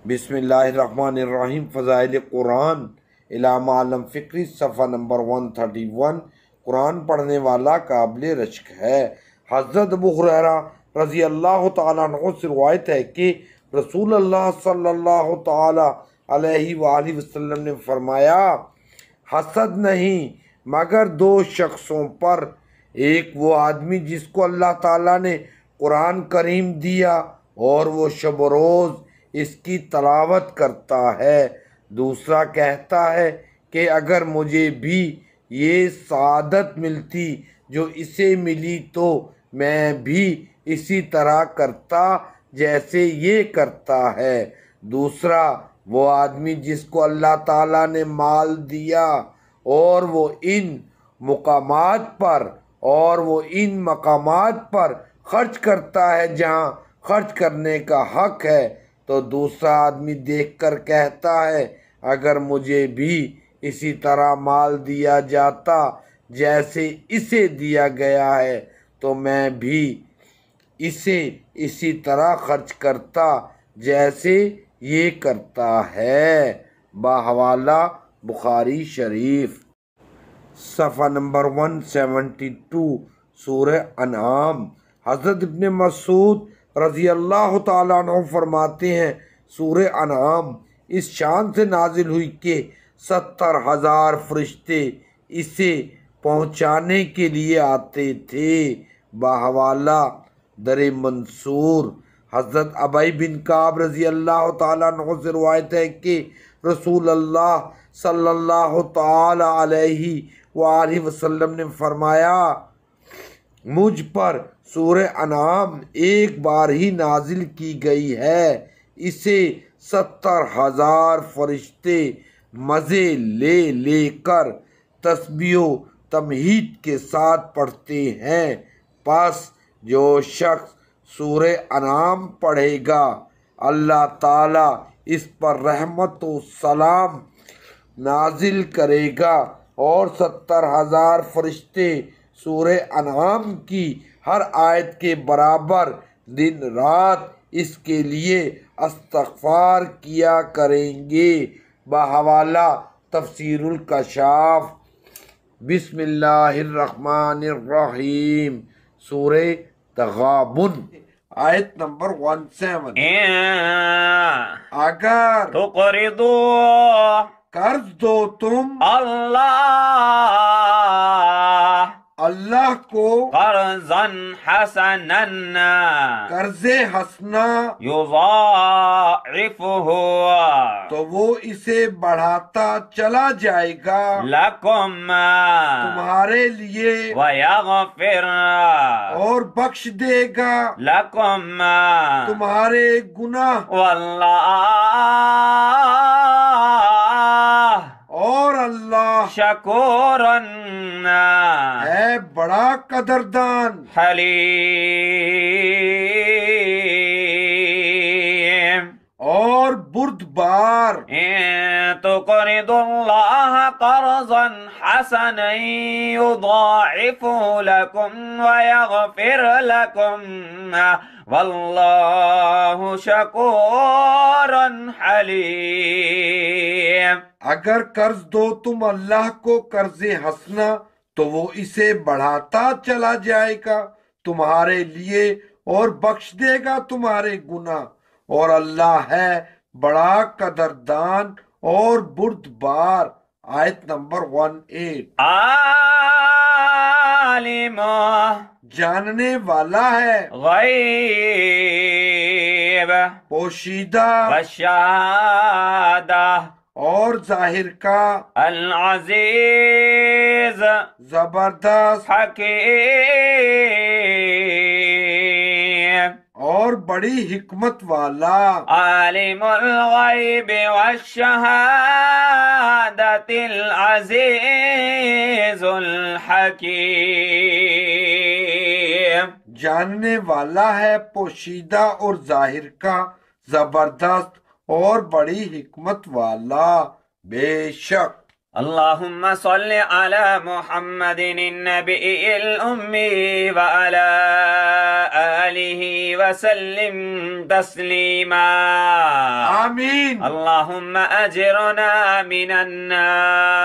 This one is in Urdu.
بسم اللہ الرحمن الرحیم۔ فضائل قرآن علامہ عالم فکری، صفحہ نمبر 131۔ قرآن پڑھنے والا قابل رشک ہے۔ حضرت ابو ہریرہ رضی اللہ تعالیٰ عنہ سے روایت ہے کہ رسول اللہ صلی اللہ تعالیٰ علیہ وآلہ وسلم نے فرمایا، حسد نہیں مگر دو شخصوں پر، ایک وہ آدمی جس کو اللہ تعالیٰ نے قرآن کریم دیا اور وہ شب و روز اس کی تلاوت کرتا ہے، دوسرا کہتا ہے کہ اگر مجھے بھی یہ سعادت ملتی جو اسے ملی تو میں بھی اسی طرح کرتا جیسے یہ کرتا ہے، دوسرا وہ آدمی جس کو اللہ تعالیٰ نے مال دیا اور وہ ان مقامات پر خرچ کرتا ہے جہاں خرچ کرنے کا حق ہے، تو دوسرا آدمی دیکھ کر کہتا ہے اگر مجھے بھی اسی طرح مال دیا جاتا جیسے اسے دیا گیا ہے تو میں بھی اسے اسی طرح خرچ کرتا جیسے یہ کرتا ہے۔ بحوالہ بخاری شریف، صفحہ نمبر 172، سورہ انعام۔ حضرت ابن مسعود رضی اللہ تعالیٰ عنہ فرماتے ہیں، سورہ انعام اس شان سے نازل ہوئی کہ 70,000 فرشتے اسے پہنچانے کے لیے آتے تھے۔ بحوالہ در منصور۔ حضرت ابی بن کعب رضی اللہ تعالیٰ عنہ سے روایت ہے کہ رسول اللہ صلی اللہ تعالیٰ علیہ وآلہ وسلم نے فرمایا، مجھ پر سورہ انعام ایک بار ہی نازل کی گئی ہے، اسے 70,000 فرشتے مزے لے لے کر تسبیح و تمہید کے ساتھ پڑھتے ہیں، پس جو شخص سورہ انعام پڑھے گا اللہ تعالیٰ اس پر رحمت و سلام نازل کرے گا، اور 70,000 فرشتے سورہ انعام کی ہر آیت کے برابر دن رات اس کے لیے استغفار کیا کریں گے۔ بحوالہ تفسیر الکشاف۔ بسم اللہ الرحمن الرحیم، سورہ تغابن، آیت نمبر 17۔ اگر تقرضوا قرض دو تم اللہ کو قرضا حسنا قرض حسنا یضاعفہ تو وہ اسے بڑھاتا چلا جائے گا لکم تمہارے لیے، ویغفر اور بخش دے گا لکم تمہارے گناہ، اور اللہ شکورا ہے بڑا قدردان حلیم اور بردبار۔ إن تقرضوا الله قرضا حسنا يضاعفه لكم ويغفر لكم والله شكور حليم۔ اگر قرض دو تم اللہ کو قرض حسنا تو وہ اسے بڑھاتا چلا جائے گا تمہارے لیے اور بخش دے گا تمہارے گناہ، اور اللہ ہے بڑا قدردان اور بردبار۔ آیت نمبر 18۔ عالم جاننے والا ہے غیب پوشیدہ والشہادہ اور ظاہر کا، العزیز زبردست حکیم اور بڑی حکمت والا، عالم الغیب والشہادت العزیز الحکیم۔ جاننے والا ہے پوشیدہ اور ظاہر کا، زبردست اور بڑی حکمت والا۔ بے شک اللهم صل على محمد النبي الأمي وعلى آله وسلم تسليما آمين. اللهم أجرنا من النار